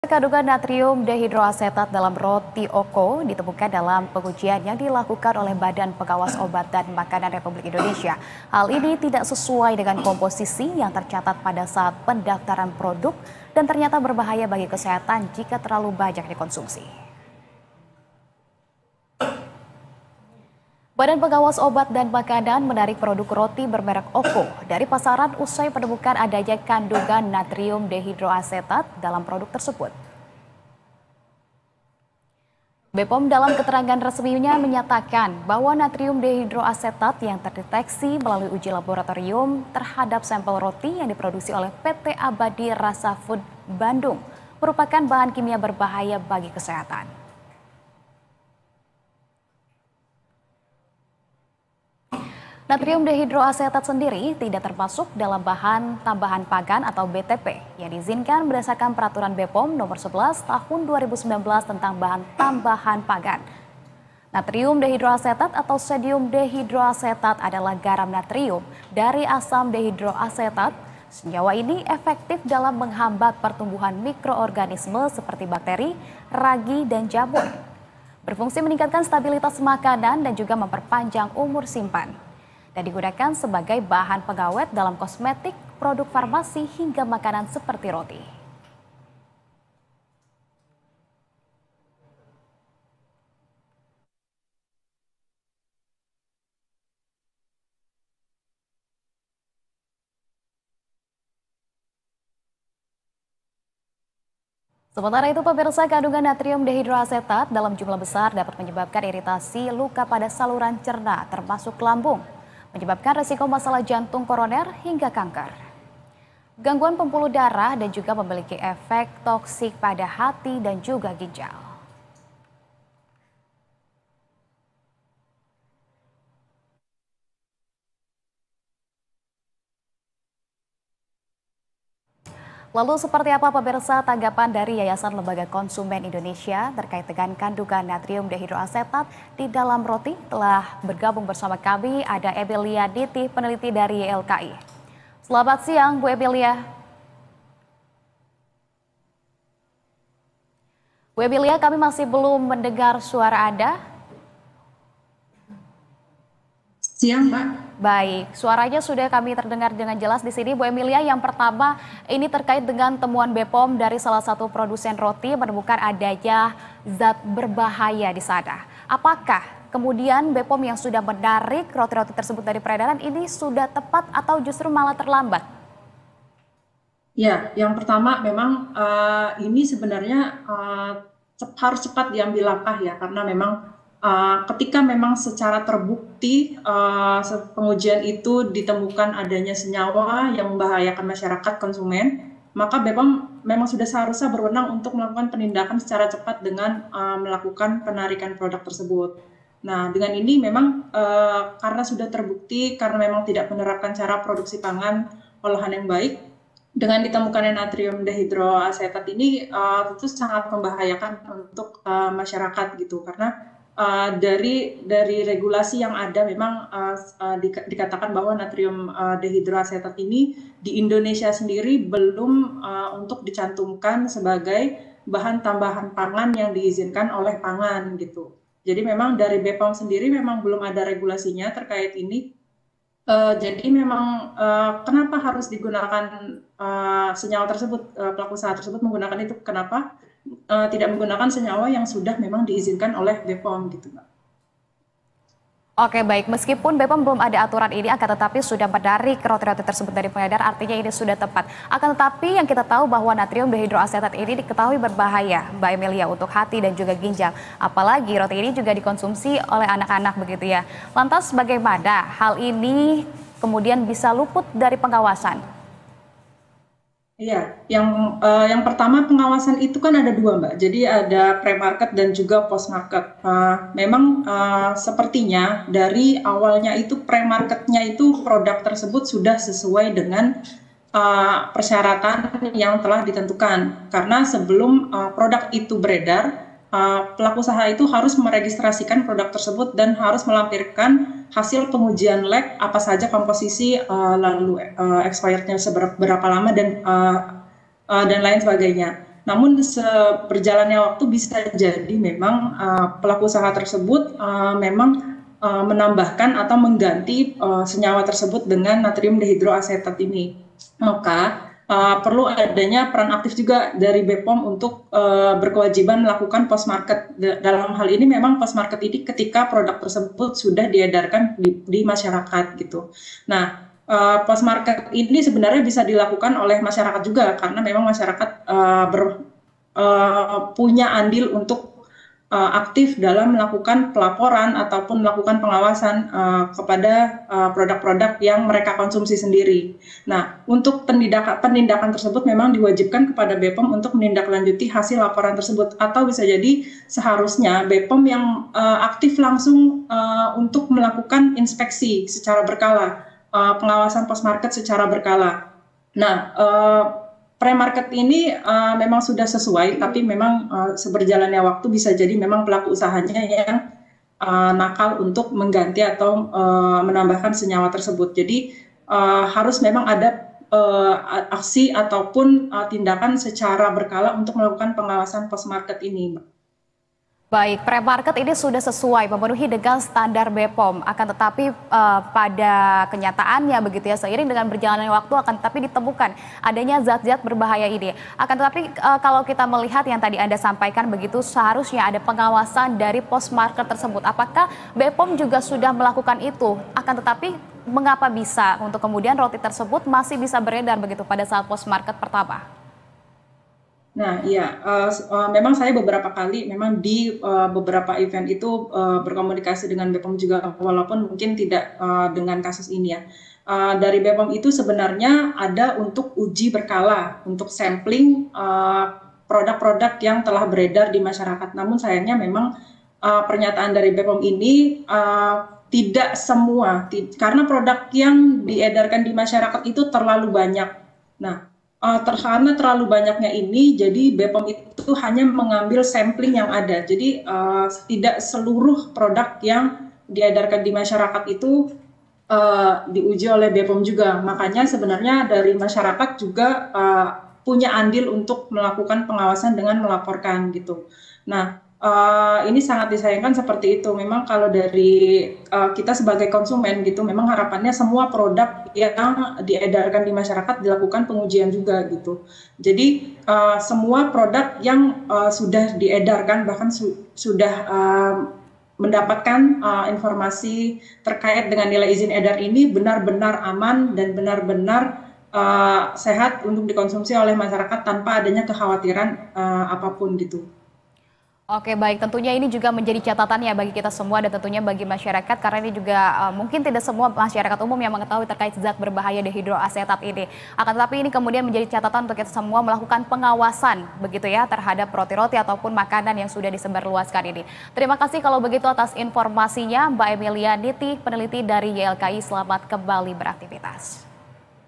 Kandungan natrium dehidroasetat dalam roti Oko ditemukan dalam pengujian yang dilakukan oleh Badan Pengawas Obat dan Makanan Republik Indonesia. Hal ini tidak sesuai dengan komposisi yang tercatat pada saat pendaftaran produk dan ternyata berbahaya bagi kesehatan jika terlalu banyak dikonsumsi. Badan Pengawas Obat dan Makanan menarik produk roti bermerek Oko dari pasaran usai menemukan adanya kandungan natrium dehidroasetat dalam produk tersebut. BPOM dalam keterangan resminya menyatakan bahwa natrium dehidroasetat yang terdeteksi melalui uji laboratorium terhadap sampel roti yang diproduksi oleh PT Abadi Rasa Food Bandung merupakan bahan kimia berbahaya bagi kesehatan. Natrium dehidroasetat sendiri tidak termasuk dalam bahan tambahan pagan atau BTP yang diizinkan berdasarkan Peraturan BPOM Nomor 11 Tahun 2019 tentang bahan tambahan pagan. Natrium dehidroasetat atau sodium dehidroasetat adalah garam natrium dari asam dehidroasetat. Senyawa ini efektif dalam menghambat pertumbuhan mikroorganisme seperti bakteri, ragi, dan jamur. Berfungsi meningkatkan stabilitas makanan dan juga memperpanjang umur simpan. Dan digunakan sebagai bahan pengawet dalam kosmetik, produk farmasi, hingga makanan seperti roti. Sementara itu, pemirsa, kandungan natrium dehidroasetat dalam jumlah besar dapat menyebabkan iritasi luka pada saluran cerna, termasuk lambung, menyebabkan risiko masalah jantung koroner hingga kanker. Gangguan pembuluh darah dan juga memiliki efek toksik pada hati dan juga ginjal. Lalu seperti apa pemirsa tanggapan dari Yayasan Lembaga Konsumen Indonesia terkait dengan kandungan natrium dehidroasetat di dalam roti? Telah bergabung bersama kami ada Emilia Niti, peneliti dari YLKI. Selamat siang Bu Emilia. Bu Emilia, kami masih belum mendengar suara Anda. Siang, Mbak. Baik, suaranya sudah kami terdengar dengan jelas di sini, Bu Emilia. Yang pertama, ini terkait dengan temuan BPOM dari salah satu produsen roti menemukan adanya zat berbahaya di sana. Apakah kemudian BPOM yang sudah menarik roti-roti tersebut dari peredaran ini sudah tepat atau justru malah terlambat? Ya, yang pertama memang ini sebenarnya harus cepat diambil langkah ya, karena memang ketika memang secara terbukti pengujian itu ditemukan adanya senyawa yang membahayakan masyarakat konsumen, maka BPOM memang sudah seharusnya berwenang untuk melakukan penindakan secara cepat dengan melakukan penarikan produk tersebut. Nah, dengan ini memang karena sudah terbukti, karena memang tidak menerapkan cara produksi pangan olahan yang baik, dengan ditemukannya natrium dehidroasetat ini tentu sangat membahayakan untuk masyarakat gitu, karena dari regulasi yang ada memang dikatakan bahwa natrium dehidroasetat ini di Indonesia sendiri belum untuk dicantumkan sebagai bahan tambahan pangan yang diizinkan oleh pangan gitu. Jadi memang dari BPOM sendiri memang belum ada regulasinya terkait ini. Jadi memang kenapa harus digunakan senyawa tersebut, pelaku usaha tersebut menggunakan itu, kenapa tidak menggunakan senyawa yang sudah memang diizinkan oleh BPOM gitu, Mbak. Oke, baik, meskipun BPOM belum ada aturan ini, akan tetapi sudah menarik roti-roti tersebut dari pengedar, artinya ini sudah tepat. Akan tetapi yang kita tahu bahwa natrium dehidroasetat ini diketahui berbahaya, Mbak Emilia, untuk hati dan juga ginjal. Apalagi roti ini juga dikonsumsi oleh anak-anak begitu ya. Lantas bagaimana hal ini kemudian bisa luput dari pengawasan? Iya, yang pertama pengawasan itu kan ada dua, Mbak. Jadi ada pre-market dan juga post-market. Memang sepertinya dari awalnya itu pre-marketnya itu produk tersebut sudah sesuai dengan persyaratan yang telah ditentukan. Karena sebelum produk itu beredar, pelaku usaha itu harus meregistrasikan produk tersebut dan harus melampirkan hasil pengujian lab apa saja komposisi, lalu expirednya berapa lama dan lain sebagainya. Namun berjalannya waktu bisa jadi memang pelaku usaha tersebut memang menambahkan atau mengganti senyawa tersebut dengan natrium dehidroasetat ini. Maka perlu adanya peran aktif juga dari BPOM untuk berkewajiban melakukan post market. Dalam hal ini memang post market ini ketika produk tersebut sudah diedarkan di masyarakat gitu. Nah, post market ini sebenarnya bisa dilakukan oleh masyarakat juga karena memang masyarakat punya andil untuk aktif dalam melakukan pelaporan ataupun melakukan pengawasan kepada produk-produk yang mereka konsumsi sendiri. Nah, untuk penindakan tersebut memang diwajibkan kepada BPOM untuk menindaklanjuti hasil laporan tersebut, atau bisa jadi seharusnya BPOM yang aktif langsung untuk melakukan inspeksi secara berkala, pengawasan post market secara berkala. Nah, pre-market ini memang sudah sesuai, tapi memang seberjalannya waktu bisa jadi memang pelaku usahanya yang nakal untuk mengganti atau menambahkan senyawa tersebut. Jadi harus memang ada aksi ataupun tindakan secara berkala untuk melakukan pengawasan post-market ini. Baik, pre-market ini sudah sesuai memenuhi dengan standar BPOM, akan tetapi pada kenyataannya begitu ya, seiring dengan berjalannya waktu akan tetapi ditemukan adanya zat-zat berbahaya ini. Akan tetapi kalau kita melihat yang tadi Anda sampaikan begitu, seharusnya ada pengawasan dari post-market tersebut. Apakah BPOM juga sudah melakukan itu? Akan tetapi mengapa bisa untuk kemudian roti tersebut masih bisa beredar begitu pada saat post-market pertama? Nah, iya, memang saya beberapa kali memang di beberapa event itu berkomunikasi dengan BPOM juga, walaupun mungkin tidak dengan kasus ini ya. Dari BPOM itu sebenarnya ada untuk uji berkala, untuk sampling produk-produk yang telah beredar di masyarakat. Namun sayangnya memang pernyataan dari BPOM ini tidak semua, karena produk yang diedarkan di masyarakat itu terlalu banyak. Nah, karena terlalu banyaknya ini, jadi BPOM itu hanya mengambil sampling yang ada. Jadi tidak seluruh produk yang diedarkan di masyarakat itu diuji oleh BPOM juga. Makanya sebenarnya dari masyarakat juga punya andil untuk melakukan pengawasan dengan melaporkan gitu. Nah, ini sangat disayangkan seperti itu. Memang kalau dari kita sebagai konsumen gitu, memang harapannya semua produk yang diedarkan di masyarakat dilakukan pengujian juga gitu. Jadi semua produk yang sudah diedarkan bahkan sudah mendapatkan informasi terkait dengan nilai izin edar ini benar-benar aman dan benar-benar sehat untuk dikonsumsi oleh masyarakat tanpa adanya kekhawatiran apapun gitu. Oke, baik, tentunya ini juga menjadi catatan ya bagi kita semua dan tentunya bagi masyarakat, karena ini juga mungkin tidak semua masyarakat umum yang mengetahui terkait zat berbahaya dehidroasetat ini. Akan tetapi ini kemudian menjadi catatan untuk kita semua melakukan pengawasan begitu ya terhadap roti-roti ataupun makanan yang sudah disebarluaskan ini. Terima kasih kalau begitu atas informasinya Mbak Emilia Niti, peneliti dari YLKI. Selamat kembali beraktivitas.